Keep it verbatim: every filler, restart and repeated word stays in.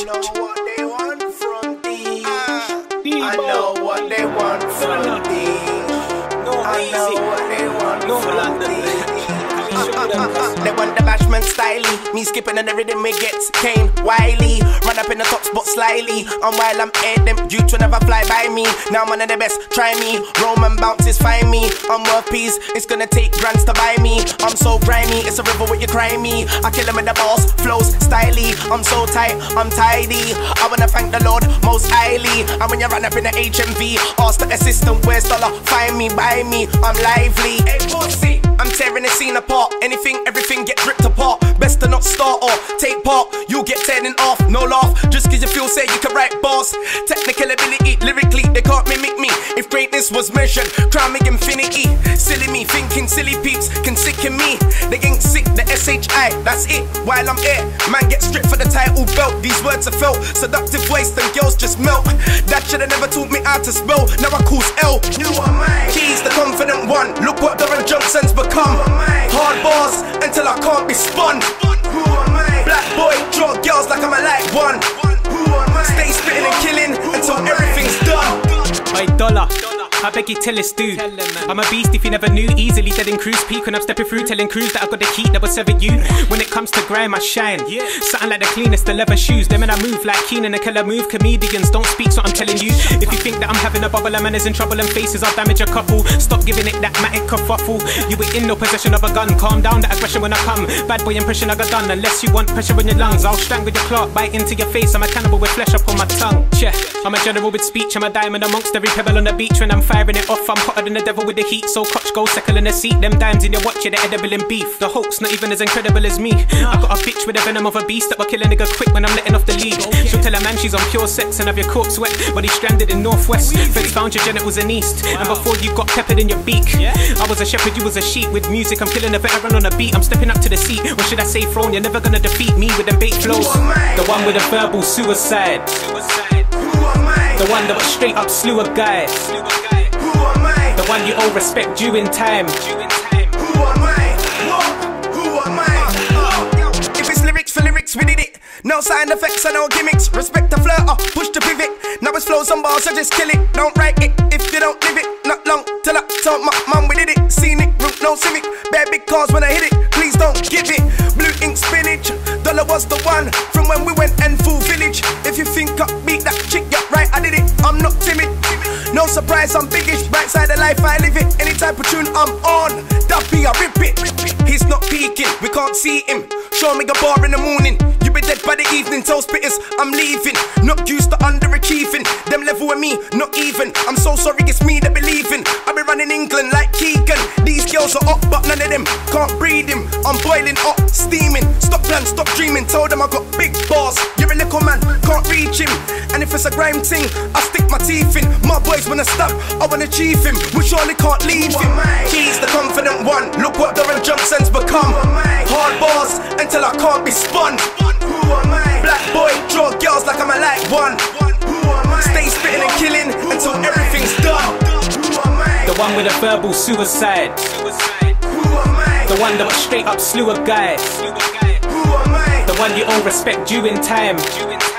know what they want from thee. Uh, I know what they want from thee. No, I know easy. what they want No, from London. thee. They They want the bashment styly. Me skipping and the rhythm it gets Kane Wiley. Run up in the top spot slyly. And while I'm air, them dudes will never fly by me. Now I'm one of the best, try me. Roman bounces, find me. I'm worth peace, it's gonna take grands to buy me. I'm so grimy, it's a river where you cry me. I kill him with the boss, flows styly. I'm so tight, I'm tidy. I wanna thank the Lord most highly. And when you run up in the H M V, ask the assistant where's dollar. Find me, buy me, I'm lively. Hey pussy, I'm tearing the scene apart. Anything, everything get ripped apart. Best to not start or take part. You get turning off, no laugh. Just cause you feel say you can write bars. Technical ability, lyrically, they can't mimic me. If greatness was measured, crown me infinity. Silly me, thinking silly peeps can sicken me. They ain't sick, the S H I, that's it. While I'm here, man get stripped for the title belt. These words are felt, seductive waste and girls just melt. That should've never taught me how to spell. Now I cause L. You are mine. Keys, the confident one. Look what Doran Johnson's become. Hard bars until I can't be spun. Who am I? Black boy, draw girls like I'm a light one. Who am I? Stay spitting and killing until everything's done. Hey, dollar, I beg you tell us do. I'm a beast if you never knew. Easily dead in cruise peak when I'm stepping through, telling crews that I got the key that will sever you. When it comes to grime, I shine. Something like the cleanest, the leather shoes. Them and I move like Keenan and Keller move. Comedians don't speak, so I'm telling you. If you think that I'm having a bubble, a man is in trouble and faces, I'll damage a couple. Stop giving it that matic kerfuffle. You ain't in no possession of a gun. Calm down, that aggression when I come. Bad boy impression I got done. Unless you want pressure in your lungs, I'll strangle your clock, bite into your face. I'm a cannibal with flesh up on my tongue. Yeah, I'm a general with speech. I'm a diamond amongst every pebble on the beach. When I'm firing it off, I'm hotter than the devil with the heat. So coach go second in the seat. Them dimes in your watch, yeah, they're edible in beef. The Hulk's not even as incredible as me. I got a bitch with the venom of a beast that will kill a nigga quick when I'm letting off the lead. She'll tell a man she's on pure sex and have your corpse wet, but he's stranded in Northwest. Feds found your genitals in East, and before you got peppered in your beak. I was a shepherd, you was a sheep. With music, I'm killing a veteran on a beat. I'm stepping up to the seat, or should I say throne? You're never gonna defeat me with them bait flows. The one with a verbal suicide. The one that was straight up slew a guy. The one you owe respect due in time. Who am I? Who am I? If it's lyrics for lyrics, we did it. No sound effects and no gimmicks. Respect the flirter, push the pivot. Now it's flows and bars, I just kill it. Don't write it if you don't live it. Not long till I told my mum we did it. Scenic route, no civic. Bad big cars when I hit it. Please don't give it. Blue ink spinach. Dollar was the one from when we went and full village. If you think I beat that chick, yeah right, I did it. I'm not timid. No surprise, I'm biggish. Bright side of life, I live it. Any type of tune I'm on, Duffy, I rip it. He's not peeking, we can't see him. Show me a bar in the morning. You be dead by the evening, tell spitters I'm leaving. Not used to underachieving. Them level with me, not even. I'm so sorry, it's me that believing. I be running England like Keegan. These girls are up, but none of them can't breed him. I'm boiling up, steaming. Stop plan, stop dreaming. Tell them I got big bars. You're a little man, can't reach him. And if it's a grime thing, I stick my teeth in. My boys wanna stop, I wanna achieve him. We surely can't leave him. He's the confident one. Look what Doran Johnson's become. Hard bars until I can't be spun. Black boy, draw girls like I'm a light one. Stay spitting and killing until everything's done. The one with a verbal suicide. The one that was straight up slew a guy. The one you owe respect due in time.